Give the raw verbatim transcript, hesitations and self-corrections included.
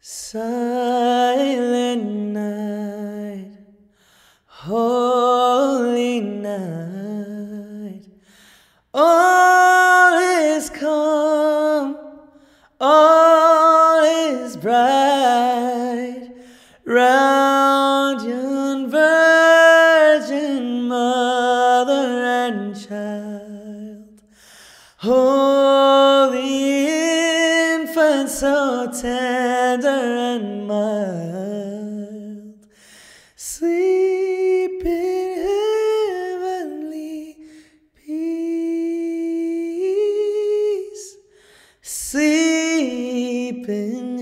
Silent night, holy night, all is calm, all is bright, round yon virgin mother and child, holy infant, so tender and mild, sleep in heavenly peace, sleep in